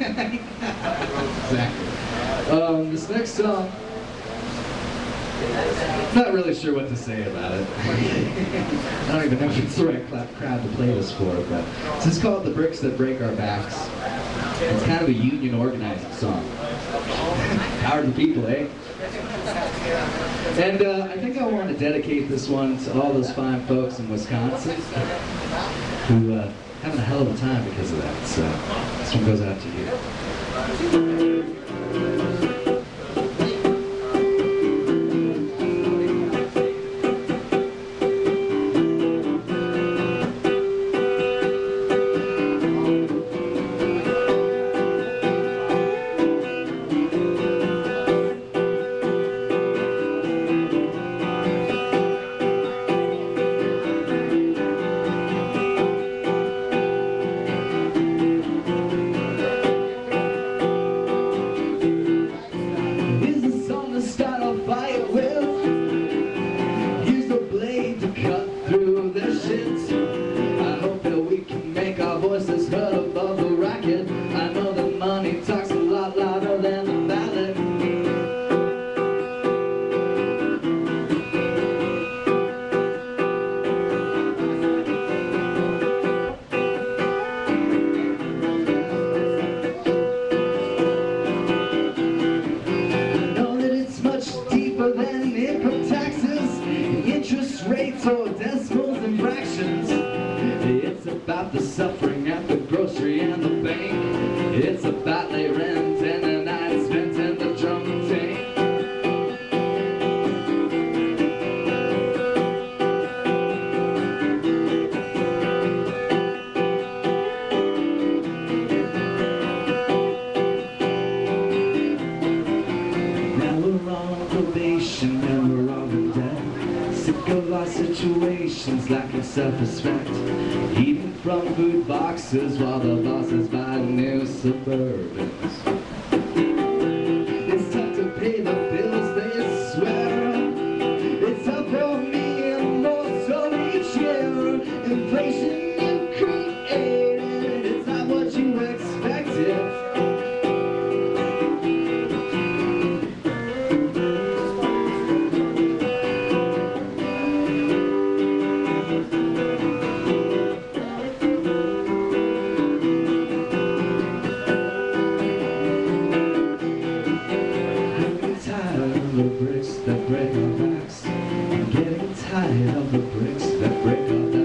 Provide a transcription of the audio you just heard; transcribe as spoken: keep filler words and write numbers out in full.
Exactly. Um, this next song, I'm not really sure what to say about it. I don't even know if it's the right crowd to play this for, but this is called The Bricks That Break Our Backs. It's kind of a union organizing song. Power to the people, eh? And uh, I think I want to dedicate this one to all those fine folks in Wisconsin who uh, having a hell of a time because of that. So this one goes out to you. Start a fire with, use the blade to cut through the shit. I hope that we can make our voices heard above the racket. I know that money talks a lot louder than the ballad. Than income taxes, interest rates, or decimals and fractions. It's about the suffering at the grocery and the bank. It's about late rent and a night spent in the drum tank. And we're all in debt, sick of our situations, lacking self-respect, eating from food boxes while the bosses buy new Suburbans. It's tough to pay the bills, they swear. It's tough for me and more so each year. Inflation you created, it's not what you expected. The bricks that break our backs. I'm getting tired of the bricks that break our backs.